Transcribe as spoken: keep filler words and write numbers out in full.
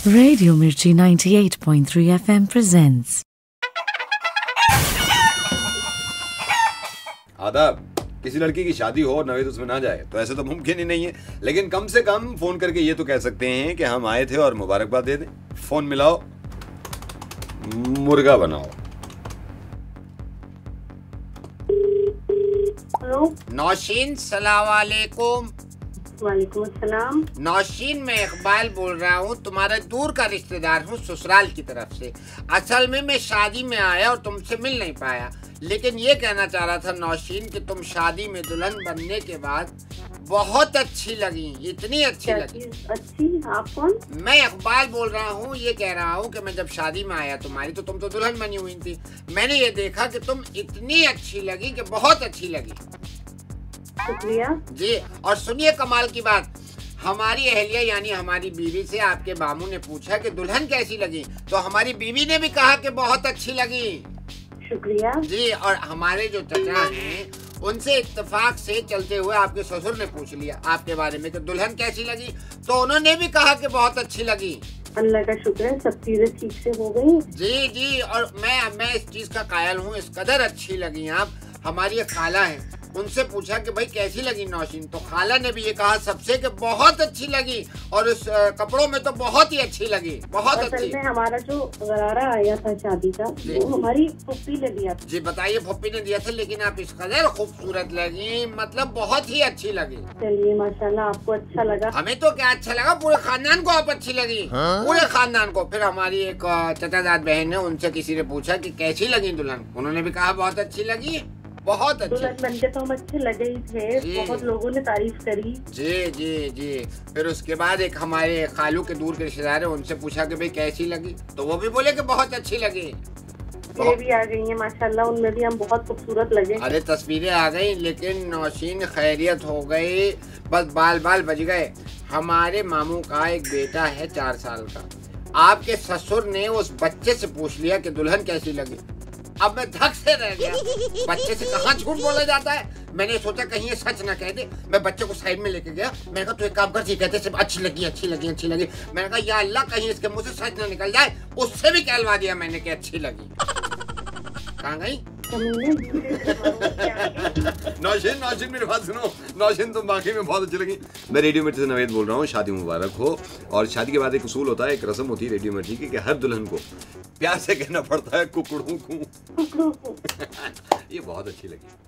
Radio Mirchi ninety-eight point three F M presents. आदाब। किसी लड़की की शादी हो और नवेद उसमें ना जाए तो ऐसे तो मुमकिन ही नहीं है, लेकिन कम से कम फोन करके ये तो कह सकते हैं कि हम आए थे और मुबारकबाद दे दें। फोन मिलाओ, मुर्गा बनाओ। हेलो। नौशीन सलाम वालेकुम। वालेकुम अस्सलाम। नौशीन, मैं इकबाल बोल रहा हूँ, तुम्हारे दूर का रिश्तेदार हूँ ससुराल की तरफ से। असल में मैं शादी में आया और तुमसे मिल नहीं पाया, लेकिन ये कहना चाह रहा था नौशीन कि तुम शादी में दुल्हन बनने के बाद बहुत अच्छी लगी, इतनी अच्छी लगी। अच्छी? आप कौन? मैं इकबाल बोल रहा हूँ, ये कह रहा हूँ कि मैं जब शादी में आया तुम्हारी तो तुम तो दुल्हन बनी हुई थी। मैंने ये देखा कि तुम इतनी अच्छी लगी कि बहुत अच्छी लगी। शुक्रिया जी। और सुनिए कमाल की बात, हमारी अहलिया यानी हमारी बीवी से आपके बामू ने पूछा कि दुल्हन कैसी लगी, तो हमारी बीवी ने भी कहा कि बहुत अच्छी लगी। शुक्रिया जी। और हमारे जो चचा हैं उनसे इत्तेफाक से चलते हुए आपके ससुर ने पूछ लिया आपके बारे में कि दुल्हन कैसी लगी, तो उन्होंने भी कहा कि बहुत अच्छी लगी। अल्लाह का शुक्र है, सब चीजें ठीक से हो गई। जी जी। और मैं मैं इस चीज का कायल हूँ, इस कदर अच्छी लगी आप। हमारी एक खाला है, उनसे पूछा कि भाई कैसी लगी नौशीन, तो खाला ने भी ये कहा सबसे कि बहुत अच्छी लगी, और उस कपड़ों में तो बहुत ही अच्छी लगी, बहुत अच्छी। में हमारा जो गरारा आया था शादी का, वो हमारी फुप्पी ने दिया था। जी बताइए, फुप्पी ने दिया था, लेकिन आप इस कदर खूबसूरत लगी, मतलब बहुत ही अच्छी लगी। चलिए माशाल्लाह, आपको अच्छा लगा। हमें तो क्या अच्छा लगा, पूरे खानदान को आप अच्छी लगी। हाँ? पूरे खानदान को। फिर हमारी एक चचाजाद बहन है, उनसे किसी ने पूछा कि कैसी लगी दुल्हन, उन्होंने भी कहा बहुत अच्छी लगी, बहुत अच्छी। दुल्हन बनके तो हम अच्छे लगे ही थे, बहुत लोगों ने तारीफ करी। जी जी जी। फिर उसके बाद एक हमारे खालू के दूर के रिश्तेदार है, उनसे पूछा कि भाई कैसी लगी, तो वो भी बोले कि बहुत अच्छी लगी। ये भी आ गई है माशाल्लाह, उनमें भी हम बहुत खूबसूरत लगे। अरे तस्वीरें आ गई, लेकिन नौशीन खैरियत हो गई, बस बाल बाल बच गए। हमारे मामू का एक बेटा है चार साल का, आपके ससुर ने उस बच्चे से पूछ लिया कि दुल्हन कैसी लगी। अब मैं धक से रह गया, बच्चे से कहाँ झूठ बोला जाता है। मैंने सोचा कहीं ये सच ना कह दे। मैं बच्चे को साइड में लेके गया, मैंने कहा तू एक काम कर, जी कहते सिर्फ अच्छी लगी अच्छी लगी अच्छी लगी। मैंने कहा या अल्लाह कहीं इसके मुंह से सच ना निकल जाए। उससे भी कहलवा दिया मैंने कि अच्छी लगी। कहाँ गई नौशीन? नौशीन मेरी बात सुनो, नौशीन तुम वाकई में बहुत अच्छी लगी। मैं रेडियो मिर्ची से नवेद बोल रहा हूँ। शादी मुबारक हो। और शादी के बाद एक उसूल होता है, एक रस्म होती है रेडियो मिर्ची की कि हर दुल्हन को प्यार से कहना पड़ता है कुकड़ू को। ये बहुत अच्छी लगी।